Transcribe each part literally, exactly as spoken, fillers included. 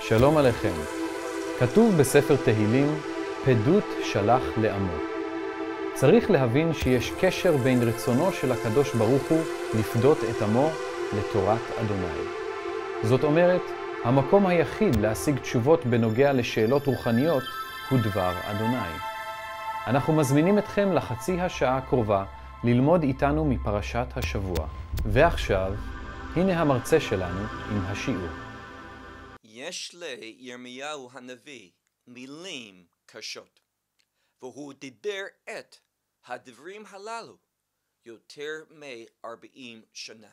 שלום עליכם. כתוב בספר תהילים, פדות שלח לעמו. צריך להבין שיש קשר בין רצונו של הקדוש ברוך הוא לפדות את עמו לתורת אדוני. זאת אומרת, המקום היחיד להשיג תשובות בנוגע לשאלות רוחניות הוא דבר אדוני. אנחנו מזמינים אתכם לחצי השעה הקרובה ללמוד איתנו מפרשת השבוע. ועכשיו, הנה המרצה שלנו עם השיעור. יש לירמיהו הנביא מילים קשות, והוא דיבר את הדברים הללו יותר מ-ארבעים שנה.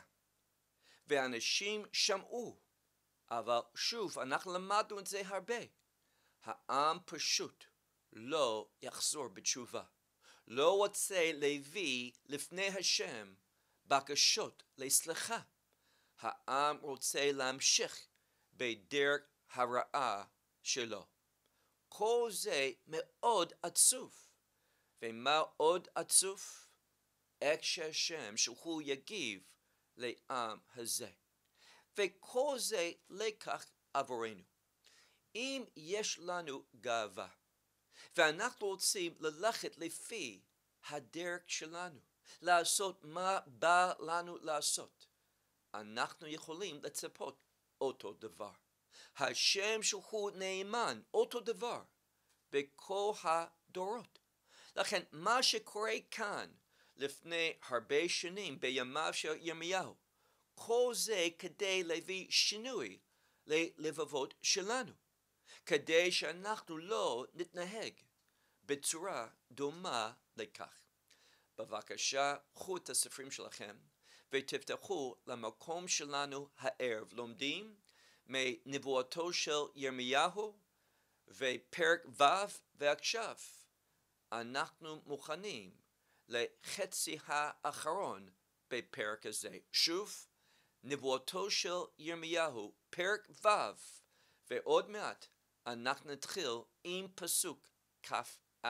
ואנשים שמעו, אבל שוב, אנחנו למדנו את זה הרבה. העם פשוט לא יחזור בתשובה. לא רוצה להביא לפני השם בקשות לסליחה. העם רוצה להמשיך בדרך הרעה שלו. כל זה מאוד עצוב. ומה עוד עצוב? איך שהשם שהוא יגיב לעם הזה. וכל זה לקח עבורנו. אם יש לנו גאווה, ואנחנו רוצים ללכת לפי הדרך שלנו, לעשות מה בא לנו לעשות, אנחנו יכולים לצפות אותו דבר. השם שהוא נאמן, אותו דבר, בכל הדורות. לכן מה שקורה כאן לפני הרבה שנים בימיו של ירמיהו, כל זה כדי להביא שינוי ללבבות שלנו, כדי שאנחנו לא נתנהג בצורה דומה לכך. בבקשה, קחו את הספרים שלכם ותפתחו למקום שלנו הערב. לומדים מנבואתו של ירמיהו ופרק ו', ועכשיו אנחנו מוכנים לחצי האחרון בפרק הזה. שוב, נבואתו של ירמיהו, פרק ו', ועוד מעט אנחנו נתחיל עם פסוק כ"א.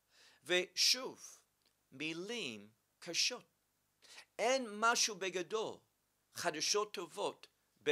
ושוב, מילים קשות. אין משהו בגדול, חדשות טובות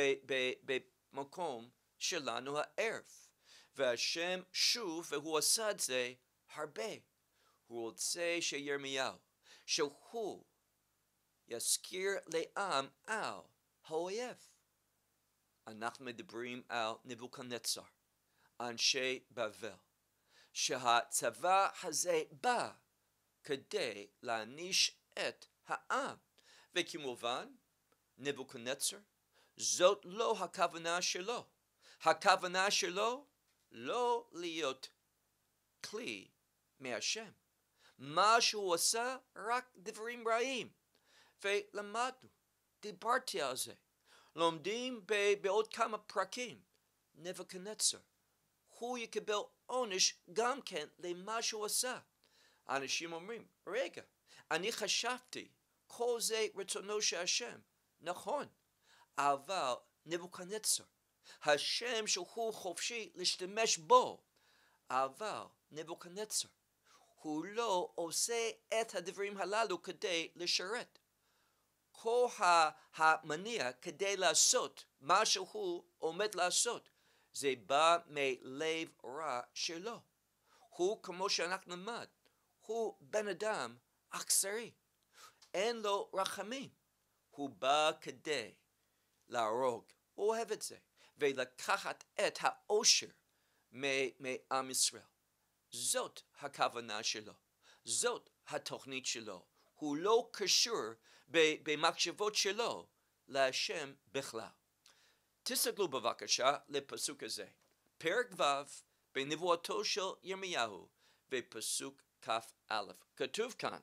במקום שלנו הערב. והשם שוב, והוא עשה את זה הרבה. הוא רוצה שירמיהו, שהוא יזכיר לעם על האויב. אנחנו מדברים על נבוכדנצר, אנשי בבל, שהצבא הזה בא כדי להעניש את העם. וכמובן, נבוכדנצר, זאת לא הכוונה שלו. הכוונה שלו לא להיות כלי מהשם. מה שהוא עשה, רק דברים רעים. ולמדנו, דיברתי על זה. לומדים בעוד כמה פרקים. נבוכדנצר, הוא יקבל עונש גם כן למה שהוא עשה. אנשים אומרים, רגע, אני חשבתי, כל זה רצונו של השם. נכון, אבל נבוכדנצר, השם שהוא חופשי להשתמש בו, אבל נבוכדנצר, הוא לא עושה את הדברים הללו כדי לשרת. כל המניע כדי לעשות מה שהוא עומד לעשות, זה בא מלב רע שלו. הוא, כמו שאנחנו למד, הוא בן אדם אכזרי. אין לו רחמים. הוא בא כדי להרוג. הוא אוהב את זה. ולקחת את האושר מעם ישראל. זאת הכוונה שלו. זאת התוכנית שלו. הוא לא קשור במחשבות שלו להשם בכלל. תסתכלו בבקשה לפסוק הזה. פרק ו' בנבואתו של ירמיהו בפסוק כ"א. כתוב כאן,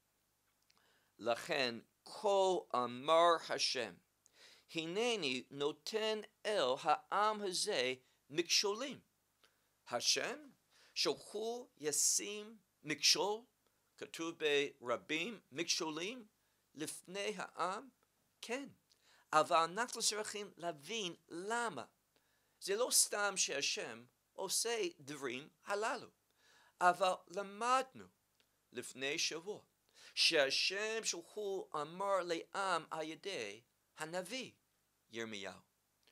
לכן כה אמר השם, הנני נותן אל העם הזה מכשולים. השם שהוא ישים מכשול, כתוב ברבים, מכשולים לפני העם, כן. אבל אנחנו צריכים להבין למה. זה לא סתם שהשם עושה דברים הללו. אבל למדנו לפני שבוע שהשם שהוא אמר לעם על ידי הנביא ירמיהו.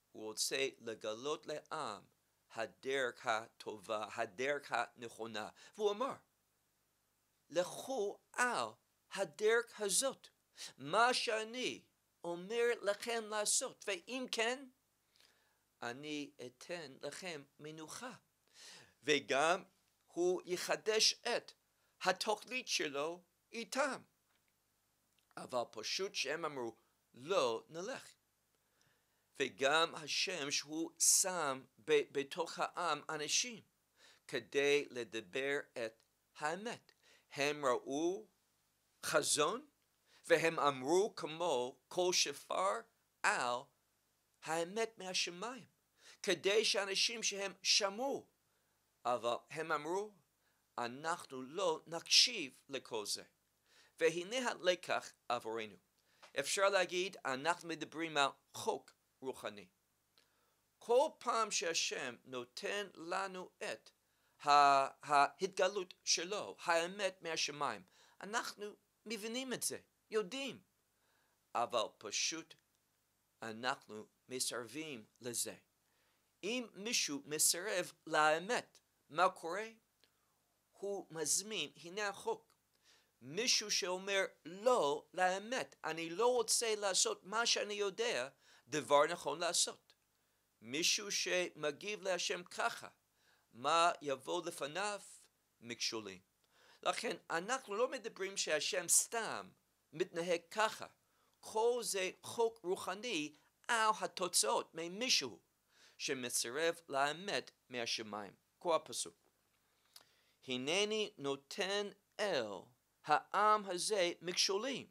הוא רוצה לגלות לעם הדרך הטובה, הדרך הנכונה. והוא אמר, לכו על הדרך הזאת, מה שאני אומר לכם לעשות, ואם כן, אני אתן לכם מנוחה. וגם הוא יחדש את התוכנית שלו איתם. אבל פשוט שהם אמרו, לא נלך. וגם השם שהוא שם בתוך העם אנשים, כדי לדבר את האמת. הם ראו חזון, והם אמרו כמו כל שפר על האמת מהשמיים. כדי שאנשים שהם שמעו, אבל הם אמרו, אנחנו לא נקשיב לכל זה. והנה הלקח עבורנו. אפשר להגיד, אנחנו מדברים על חוק רוחני. כל פעם שהשם נותן לנו את ההתגלות שלו, האמת מהשמיים, אנחנו מבינים את זה, יודעים, אבל פשוט אנחנו מסרבים לזה. אם מישהו מסרב לאמת, מה קורה? הוא מזמין, הנה החוק. מישהו שאומר לא לאמת, אני לא רוצה לעשות מה שאני יודע, דבר נכון לעשות. מישהו שמגיב להשם ככה, מה יבוא לפניו? מכשולים. לכן אנחנו לא מדברים שהשם סתם מתנהג ככה. כל זה חוק רוחני על התוצאות ממישהו שמסרב לאמת מהשמיים. כה הפסוק. הנני נותן אל העם הזה מכשולים,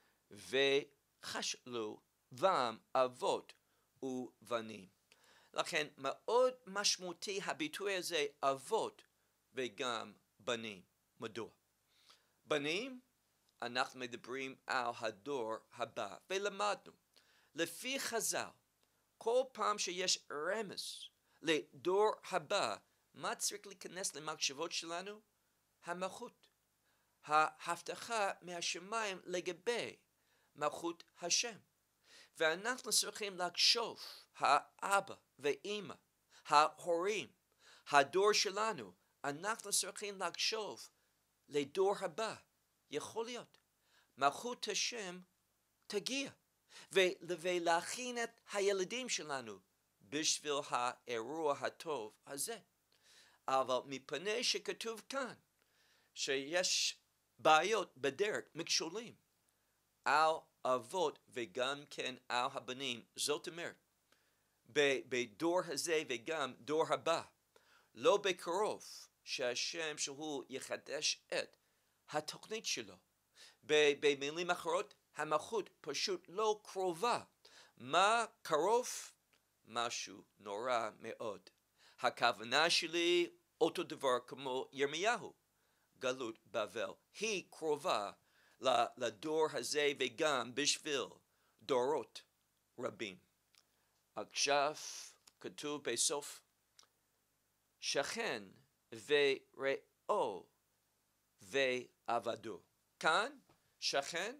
וחשלו בם אבות ובנים. לכן מאוד משמעותי הביטוי הזה, אבות וגם בנים. מדוע? בנים, אנחנו מדברים על הדור הבא, ולמדנו. לפי חז"ל, כל פעם שיש רמז לדור הבא, מה צריך להיכנס למחשבות שלנו? המלכות. ההבטחה מהשמיים לגבי מלכות השם. ואנחנו צריכים לחשוב, האבא ואמא, ההורים, הדור שלנו, אנחנו צריכים לחשוב לדור הבא. יכול להיות. מלכות השם תגיע. ולהכין את הילדים שלנו בשביל האירוע הטוב הזה. אבל מפני שכתוב כאן שיש בעיות בדרך, מכשולים, על אבות וגם כן על הבנים, זאת אומרת, בדור הזה וגם דור הבא, לא בקרוב שהשם שהוא יחדש את התוכנית שלו. במילים אחרות, המלכות פשוט לא קרובה. מה קרוב? משהו נורא מאוד. הכוונה שלי אותו דבר כמו ירמיהו, גלות בבל. היא קרובה לדור הזה וגם בשביל דורות רבים. עכשיו כתוב בסוף, שכן ורעו ועבדו. כאן שכן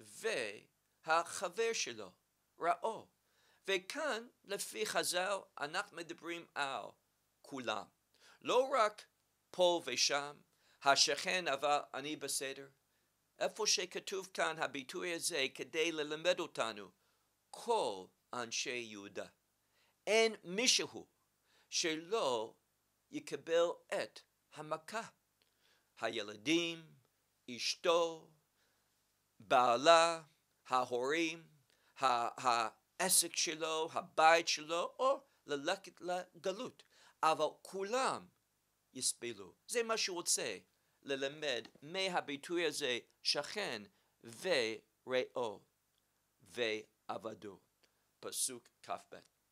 והחבר שלו, רעו. וכאן לפי חז"ל אנחנו מדברים על כולם. לא רק פה ושם, השכן אבל אני בסדר. איפה שכתוב כאן הביטוי הזה כדי ללמד אותנו, כל אנשי יהודה. אין מישהו שלא יקבל את המכה. הילדים, אשתו, בעלה, ההורים, העסק שלו, הבית שלו, או ללכת לגלות. אבל כולם יסבלו. זה מה שהוא רוצה ללמד מהביטוי הזה, שכן ורעו ועבדו. פסוק כ"ב.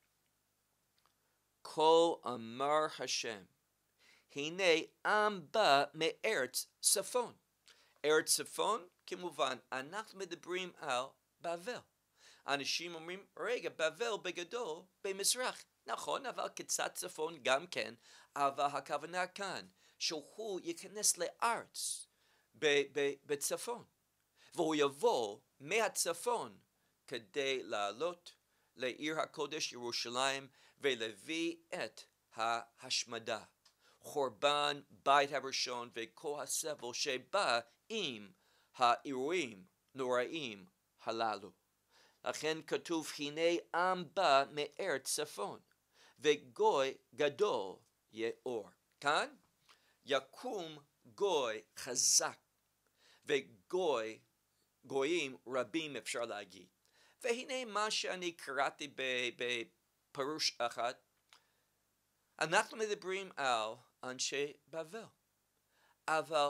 כה אמר השם, הנה עם בא מארץ צפון. ארץ צפון, כמובן, אנחנו מדברים על בבל. אנשים אומרים, רגע, בבל בגדול במזרח. נכון, אבל קצת צפון גם כן, אבל הכוונה כאן, שהוא ייכנס לארץ בצפון. והוא יבוא מהצפון כדי לעלות לעיר הקודש ירושלים ולהביא את ההשמדה, חורבן בית הראשון וכל הסבל שבא עם האירועים נוראים הללו. לכן כתוב, הנה עם בא מארץ צפון וגוי גדול יאור. כאן יקום גוי חזק וגוי, גויים רבים אפשר להגיד. והנה מה שאני קראתי בפירוש אחד, אנחנו מדברים על אנשי בבל, אבל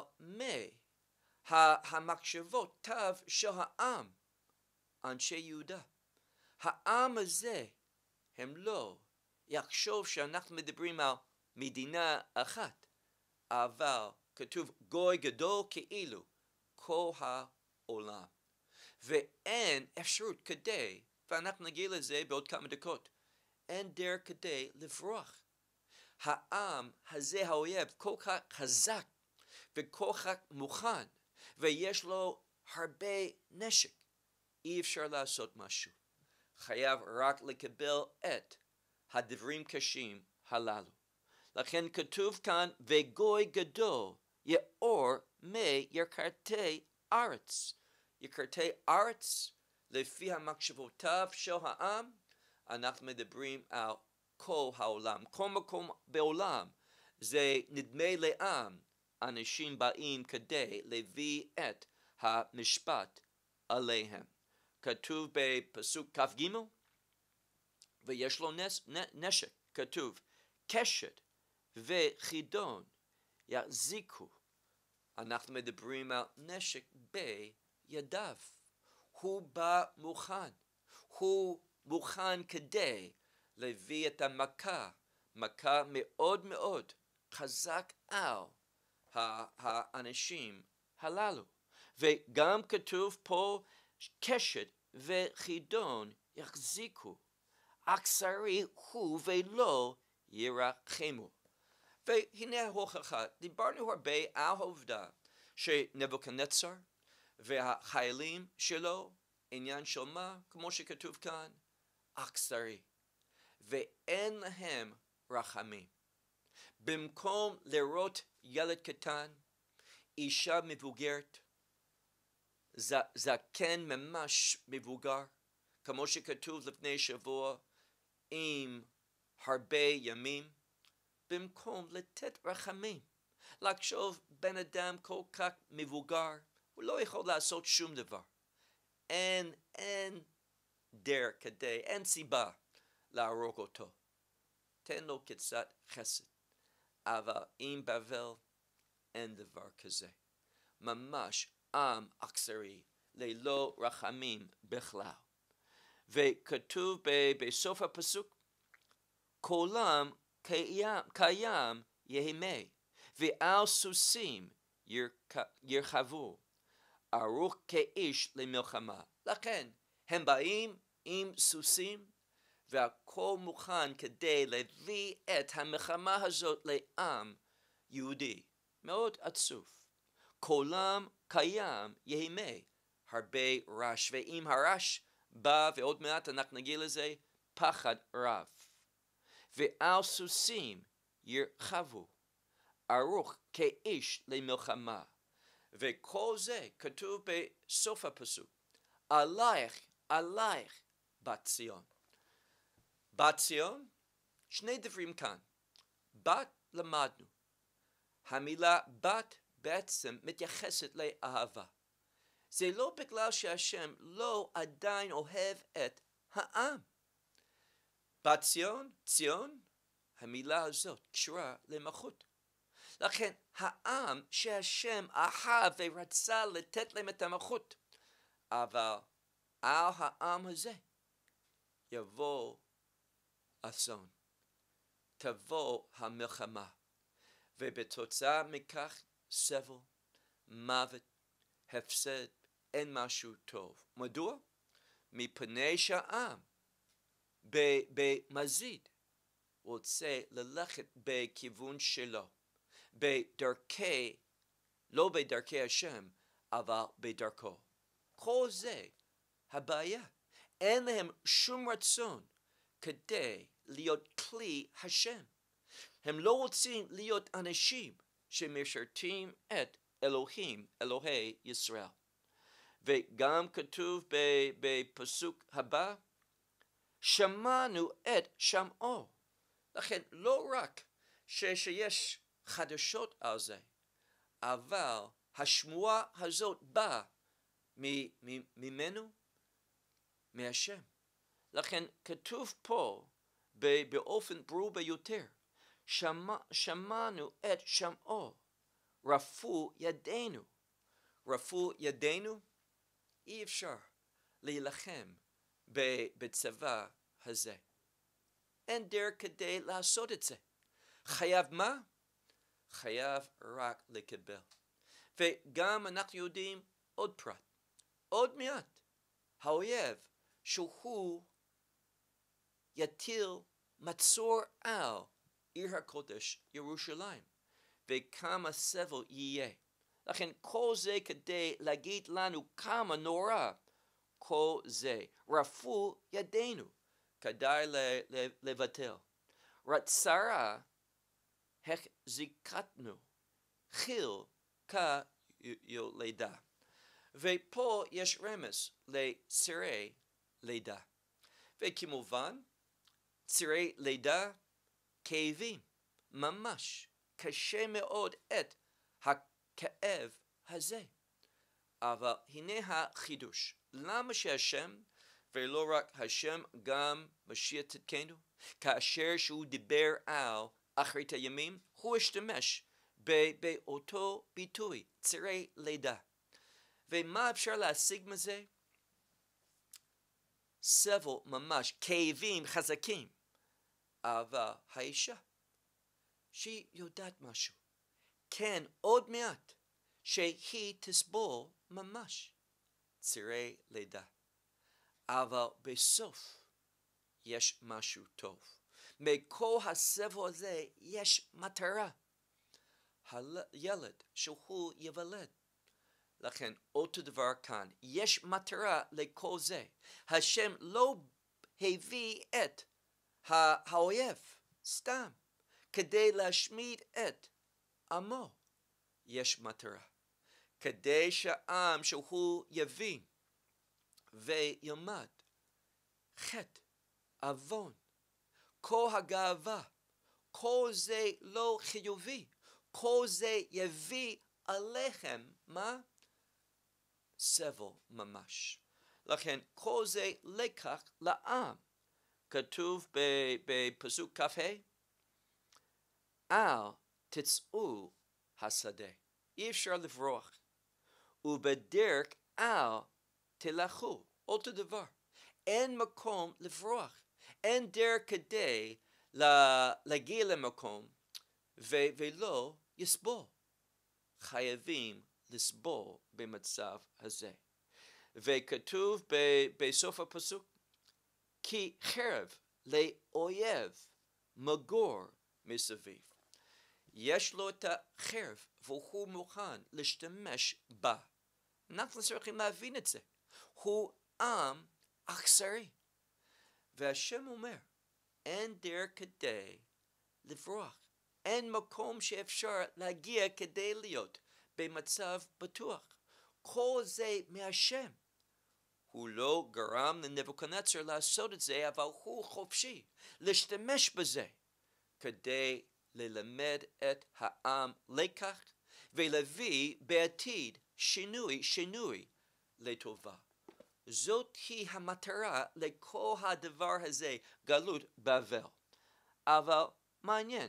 מהמחשבות תו של העם, אנשי יהודה, העם הזה הם לא יחשוב שאנחנו מדברים על מדינה אחת, אבל כתוב גוי גדול כאילו כל העולם. ואין אפשרות כדי, ואנחנו נגיע לזה בעוד כמה דקות, אין דרך כדי לברוח. העם הזה, האויב, כל כך חזק וכל כך מוכן, ויש לו הרבה נשק. אי אפשר לעשות משהו. חייב רק לקבל את הדברים קשים הללו. לכן כתוב כאן, וגוי גדול יאור מירכתי ארץ. יקרתי ארץ, לפי המחשבותיו של העם, אנחנו מדברים על כל העולם. כל מקום בעולם, זה נדמה לעם, אנשים באים כדי להביא את המשפט עליהם. כתוב בפסוק כ"ג, ויש לו נס, נשק, כתוב, קשת וחידון יחזיקו. אנחנו מדברים על נשק בידיו. הוא בא מוכן. הוא מוכן כדי להביא את המכה, מכה מאוד מאוד חזק על האנשים הללו. וגם כתוב פה קשת וחידון יחזיקו. אכזרי הוא ולא ירחמו. והנה ההוכחה, דיברנו הרבה על העובדה שנבוכדנצר והחיילים שלו, עניין של מה? כמו שכתוב כאן, אכזרי. ואין להם רחמים. במקום לראות ילד קטן, אישה מבוגרת, זקן ממש מבוגר, כמו שכתוב לפני שבוע, עם הרבה ימים, במקום לתת רחמים, לחשוב בן אדם כל כך מבוגר, הוא לא יכול לעשות שום דבר. אין, אין דרך כדי, אין סיבה להרוג אותו. תן לו קצת חסד. אבל עם בבל אין דבר כזה. ממש עם אכזרי, ללא רחמים בכלל. וכתוב בסוף הפסוק, קולם קיים, קיים יהמה, ועל סוסים ירחבו, ערוך כאיש למלחמה. לכן הם באים עם סוסים, והכל מוכן כדי להביא את המלחמה הזאת לעם יהודי. מאוד עצוב. קולם קיים יהמה, הרבה רעש, ועם הרעש בא, ועוד מעט אנחנו נגיע לזה, פחד רב. ועל סוסים ירחבו, ערוך כאיש למלחמה. וכל זה כתוב בסוף הפסוק, עלייך, עלייך, בת ציון. בת ציון, שני דברים כאן. בת למדנו. המילה בת בעצם מתייחסת לאהבה. זה לא בגלל שהשם לא עדיין אוהב את העם. בת ציון, ציון, המילה הזאת קשורה למלכות. לכן העם שהשם אהב ורצה לתת להם את המלכות, אבל על העם הזה יבוא אסון, תבוא המלחמה, ובתוצאה מכך סבל, מוות, הפסד, אין משהו טוב. מדוע? מפני שהעם במזיד רוצה ללכת בכיוון שלו, בדרכי, לא בדרכי השם, אבל בדרכו. כל זה הבעיה. אין להם שום רצון כדי להיות כלי השם. הם לא רוצים להיות אנשים שמשרתים את אלוהים, אלוהי ישראל. וגם כתוב בפסוק הבא, שמענו את שמעו. לכן לא רק שיש חדשות על זה, אבל השמועה הזאת באה ממנו, מהשם. לכן כתוב פה באופן ברור ביותר, שמע, שמענו את שמעו, רפו ידינו. רפו ידינו, אי אפשר להילחם בצבא הזה. אין דרך כדי לעשות את זה. חייב מה? חייב רק לקבל. וגם אנחנו יודעים עוד פרט. עוד מעט, האויב שהוא יטיל מצור על עיר הקודש ירושלים, וכמה סבל יהיה. לכן כל זה כדי להגיד לנו כמה נורא כל זה. רפו ידינו, כדאי לבטל. רצרה החזיקתנו, חיל כיולדה. ופה יש רמז לצירי לידה. וכמובן, צירי לידה, כאבים, ממש קשה מאוד את הכאב הזה. אבל הנה החידוש. למה שהשם, ולא רק השם, גם משיח צדקנו, כאשר שהוא דיבר על אחרית הימים, הוא השתמש באותו ביטוי, צירי לידה. ומה אפשר להשיג מזה? סבל ממש, כאבים חזקים. אבל האישה, שהיא יודעת משהו, כן, עוד מעט, שהיא תסבול ממש צירי לידה. אבל בסוף יש משהו טוב. מכל הסבל הזה יש מטרה. הילד שהוא יוולד. לכן אותו דבר כאן, יש מטרה לכל זה. השם לא הביא את האויב סתם כדי להשמיד את עמו. יש מטרה. כדי שהעם שהוא יבין וילמד חטא, עוון, כל הגאווה, כל זה לא חיובי. כל זה יביא עליכם, מה? סבל ממש. לכן כל זה לקח לעם. כתוב בפסוק כ"ה, אל תצאו השדה. אי אפשר לברוח. ובדרך אל תלכו. אותו דבר. אין מקום לברוח. אין דרך כדי להגיע למקום ו- ולא יסבול. חייבים לסבול במצב הזה. וכתוב ב- בסוף הפסוק, כי חרב לאויב מגור מסביב. יש לו את החרב והוא מוכן להשתמש בה. אנחנו צריכים להבין את זה. הוא עם אכזרי. והשם אומר, אין דרך כדי לברוח. אין מקום שאפשר להגיע כדי להיות במצב בטוח. כל זה מהשם. הוא לא גרם לנבוכדנצר לעשות את זה, אבל הוא חופשי להשתמש בזה כדי ללמד את העם לקח ולהביא בעתיד שינוי, שינוי לטובה. זאת היא המטרה לכל הדבר הזה, גלות בבל. אבל מעניין,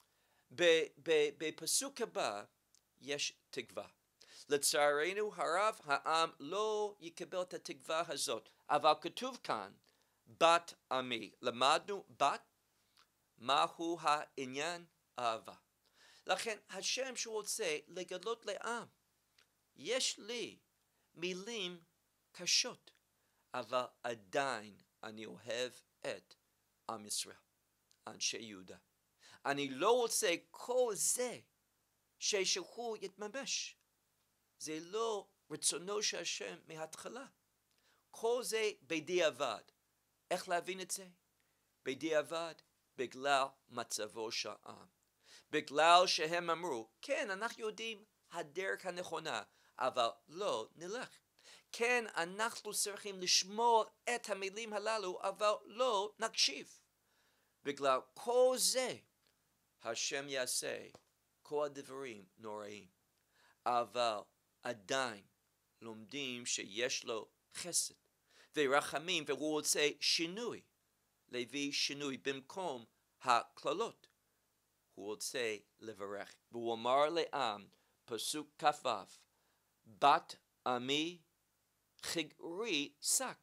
בפסוק הבא יש תקווה. לצערנו הרב, העם לא יקבל את התקווה הזאת. אבל כתוב כאן, בת עמי. למדנו בת, מהו העניין? אהבה. לכן השם שהוא רוצה לגלות לעם. יש לי מילים קשות, אבל עדיין אני אוהב את עם ישראל, אנשי יהודה. אני לא רוצה כל זה שהוא יתממש. זה לא רצונו של השם מההתחלה. כל זה בדיעבד. איך להבין את זה? בדיעבד, בגלל מצבו של העם. בגלל שהם אמרו, כן, אנחנו יודעים הדרך הנכונה, אבל לא נלך. כן, אנחנו צריכים לשמור את המילים הללו, אבל לא נקשיב. בגלל כל זה, השם יעשה כל הדברים נוראים. אבל עדיין לומדים שיש לו חסד ורחמים, והוא רוצה שינוי, להביא שינוי במקום הכללות. הוא רוצה לברך, והוא אמר לעם, פסוק כ"ו, בת עמי חגרי שק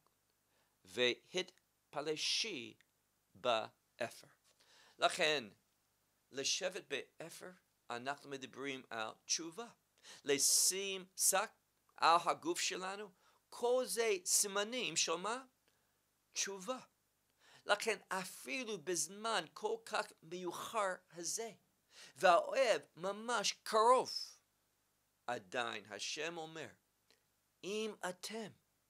והתפלשי באפר. לכן, לשבת באפר, אנחנו מדברים על תשובה. לשים שק על הגוף שלנו, כל זה סימנים של מה? תשובה. לכן אפילו בזמן כל כך מיוחר הזה, והאוהב ממש קרוב, עדיין השם אומר, אם אתם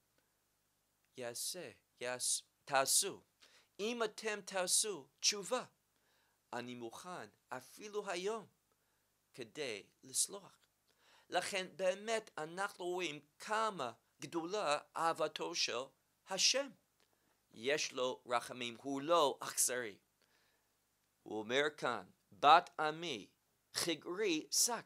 יעשה, יעש, תעשו, אם אתם תעשו תשובה, אני מוכן אפילו היום כדי לסלוח. לכן באמת אנחנו רואים כמה גדולה אהבתו של השם. יש לו רחמים, הוא לא אכזרי. הוא אומר כאן, בת עמי חגרי שק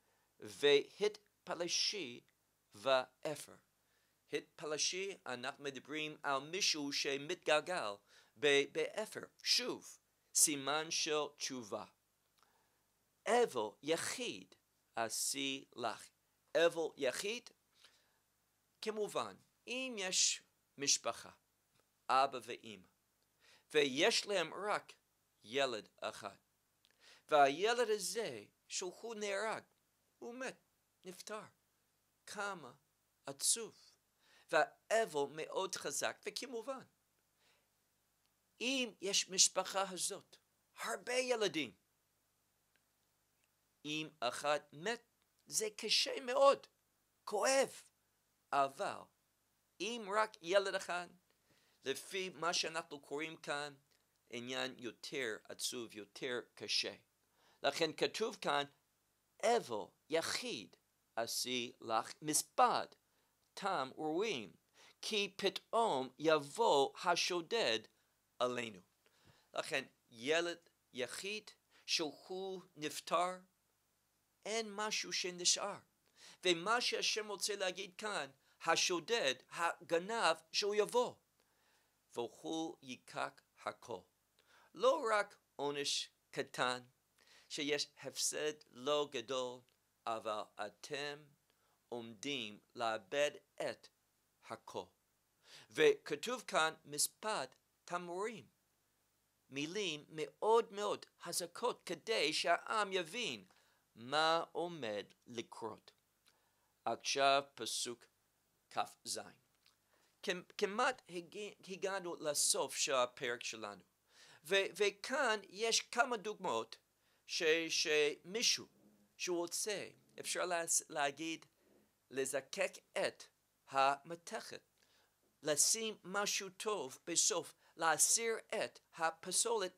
והתפלשי באפר. התפלשי, אנחנו מדברים על מישהו שמתגלגל באפר. שוב, סימן של תשובה. אבל יחיד עשי לך. אבל יחיד, כמובן, אם יש משפחה, אבא ואמא, ויש להם רק ילד אחד, והילד הזה שהוא נהרג, הוא מת, נפטר. כמה עצוב, והאבל מאוד חזק, וכמובן, אם יש משפחה הזאת, הרבה ילדים, אם אחד מת, זה קשה מאוד, כואב, אבל אם רק ילד אחד, לפי מה שאנחנו קוראים כאן, עניין יותר עצוב, יותר קשה. לכן כתוב כאן, אבל יחיד עשי לך מספד, תם ורואים, כי פתאום יבוא השודד עלינו. לכן ילד יחיד שהוא נפטר, אין משהו שנשאר. ומה שהשם רוצה להגיד כאן, השודד, הגנב, שהוא יבוא. והוא ייקח הכל. לא רק עונש קטן, שיש הפסד לא גדול, אבל אתם עומדים לאבד את הכל. וכתוב כאן מספד תמורים. מילים מאוד מאוד חזקות כדי שהעם יבין מה עומד לקרות. עכשיו פסוק כ"ז. כמעט הגענו לסוף של הפרק שלנו. ו- וכאן יש כמה דוגמאות ש- שמישהו שהוא רוצה, אפשר לה- להגיד, לזקק את המתכת, לשים משהו טוב בסוף, להסיר את הפסולת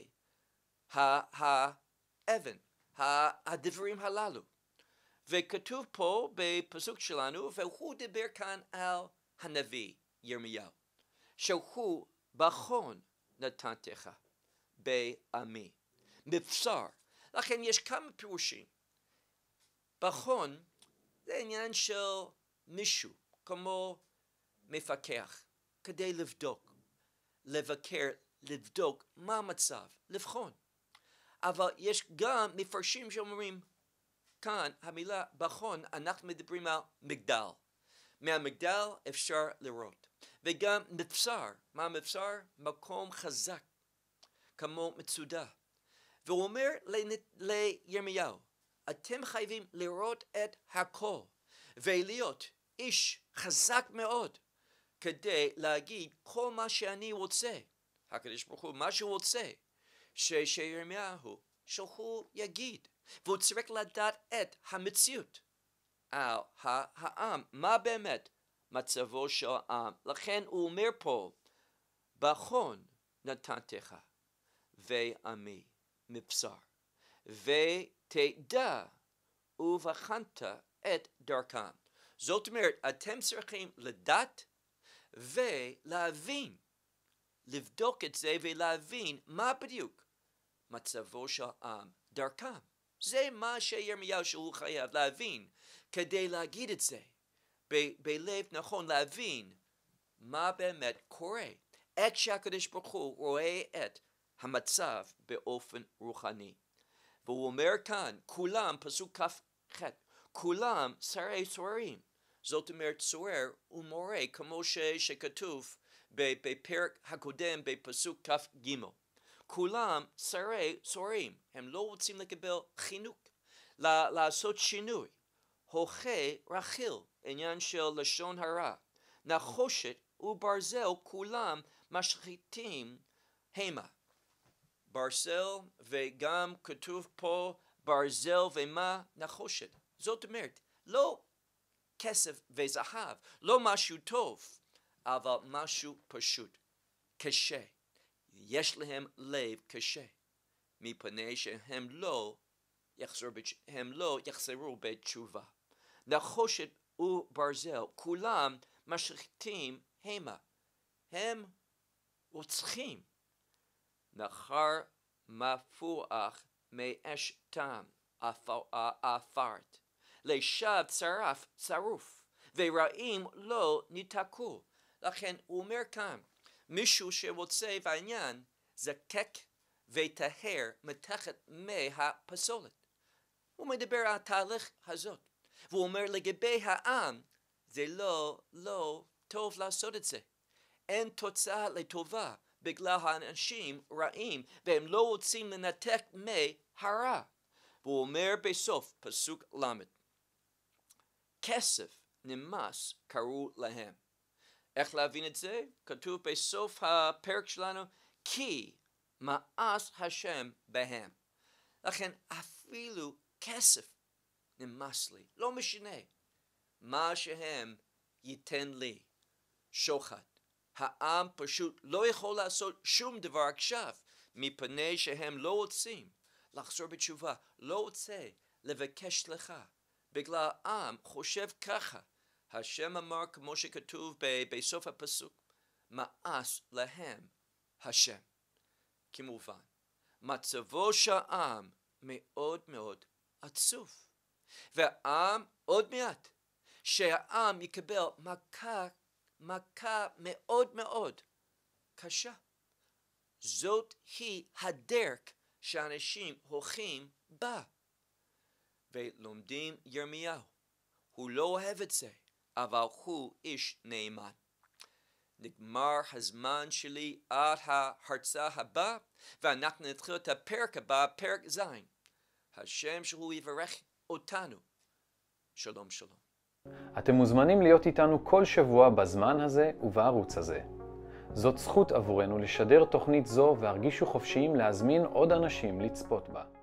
מהאבן, הדברים הללו. וכתוב פה בפסוק שלנו, והוא דיבר כאן על הנביא ירמיהו, שהוא בחון נתתך בעמי, מבשר. לכן יש כמה פירושים. בחון זה עניין של מישהו, כמו מפקח, כדי לבדוק, לבקר, לבדוק מה המצב, לבחון. אבל יש גם מפרשים שאומרים, כאן המילה בחון, אנחנו מדברים על מגדל. מהמגדל אפשר לראות. וגם מבשר. מה מבשר? מקום חזק, כמו מצודה. והוא אומר לירמיהו, אתם חייבים לראות את הכל, ולהיות איש חזק מאוד, כדי להגיד כל מה שאני רוצה. הקדוש ברוך הוא, מה שהוא רוצה, שירמיהו, שהוא יגיד. והוא צריך לדעת את המציאות על העם, מה באמת מצבו של העם. לכן הוא אומר פה, בחון נתתך ועמי מבשר, ותדע ובחנת את דרכם. זאת אומרת, אתם צריכים לדעת ולהבין, לבדוק את זה ולהבין מה בדיוק מצבו של העם, דרכם. זה מה שירמיהו שהוא חייב להבין כדי להגיד את זה ב- בלב נכון, להבין מה באמת קורה, איך שהקדוש ברוך הוא רואה את המצב באופן רוחני. והוא אומר כאן, כולם, פסוק כ"ח, כולם שרי סוהרים. זאת אומרת, סוהר ומורה, כמו ש- שכתוב בפרק הקודם בפסוק כ"ג. כולם שרי סוהרים, הם לא רוצים לקבל חינוך, לעשות שינוי. הוכה רכיל, עניין של לשון הרע, נחושת וברזל, כולם משחיתים המה. ברזל, וגם כתוב פה ברזל ומה? נחושת. זאת אומרת, לא כסף וזהב, לא משהו טוב, אבל משהו פשוט, קשה. יש להם לב קשה, מפני שהם לא יחזרו, הם לא יחזרו בתשובה. נחושת וברזל, כולם משחיתים המה. הם רוצחים. נחר מפוח מאש תם עפרת. לשווא צרף צרוף, ורעים לא ניתקו. לכן הוא אומר כאן, מישהו שרוצה בעניין, זקק וטהר מתחת מהפסולת. הוא מדבר על התהליך הזאת. והוא אומר לגבי העם, זה לא, לא טוב לעשות את זה. אין תוצאה לטובה, בגלל האנשים רעים, והם לא רוצים לנתק מהרע. והוא אומר בסוף, פסוק למד, כסף נמס קראו להם. איך להבין את זה? כתוב בסוף הפרק שלנו, כי מאס השם בהם. לכן אפילו כסף נמאס לי, לא משנה מה שהם ייתן לי, שוחד. העם פשוט לא יכול לעשות שום דבר עכשיו, מפני שהם לא רוצים לחזור בתשובה, לא רוצה לבקש סליחה, בגלל העם חושב ככה. השם אמר כמו שכתוב בסוף הפסוק, מאס להם השם. כמובן, מצבו של העם מאוד מאוד עצוב. והעם עוד מעט, שהעם יקבל מכה, מכה מאוד מאוד קשה. זאת היא הדרך שאנשים הולכים בה. ולומדים ירמיהו. הוא לא אוהב את זה, אבל הוא איש נאמן. נגמר הזמן שלי עד ההרצאה הבאה, ואנחנו נתחיל את הפרק הבא, פרק ז'. השם שהוא יברך אותנו. שלום שלום. אתם מוזמנים להיות איתנו כל שבוע בזמן הזה ובערוץ הזה. זאת זכות עבורנו לשדר תוכנית זו והרגישו חופשיים להזמין עוד אנשים לצפות בה.